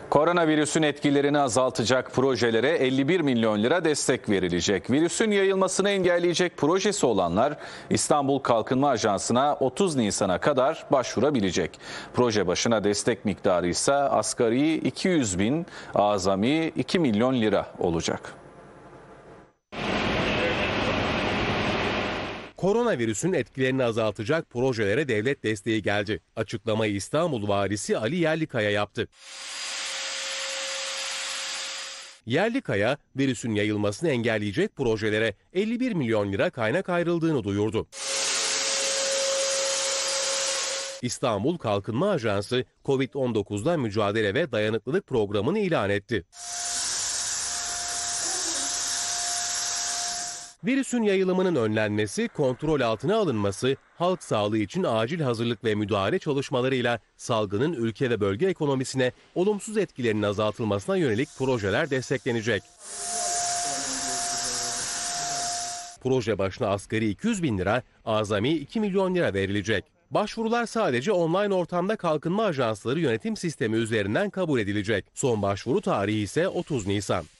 Koronavirüsün etkilerini azaltacak projelere 51 milyon lira destek verilecek. Virüsün yayılmasını engelleyecek projesi olanlar İstanbul Kalkınma Ajansı'na 30 Nisan'a kadar başvurabilecek. Proje başına destek miktarı ise asgari 200 bin, azami 2 milyon lira olacak. Koronavirüsün etkilerini azaltacak projelere devlet desteği geldi. Açıklamayı İstanbul Valisi Ali Yerlikaya yaptı. Yerlikaya, virüsün yayılmasını engelleyecek projelere 51 milyon lira kaynak ayrıldığını duyurdu. İstanbul Kalkınma Ajansı, Covid-19'la mücadele ve dayanıklılık programını ilan etti. Virüsün yayılımının önlenmesi, kontrol altına alınması, halk sağlığı için acil hazırlık ve müdahale çalışmalarıyla salgının ülke ve bölge ekonomisine olumsuz etkilerinin azaltılmasına yönelik projeler desteklenecek. Proje başına asgari 200 bin lira, azami 2 milyon lira verilecek. Başvurular sadece online ortamda Kalkınma Ajansları yönetim sistemi üzerinden kabul edilecek. Son başvuru tarihi ise 30 Nisan.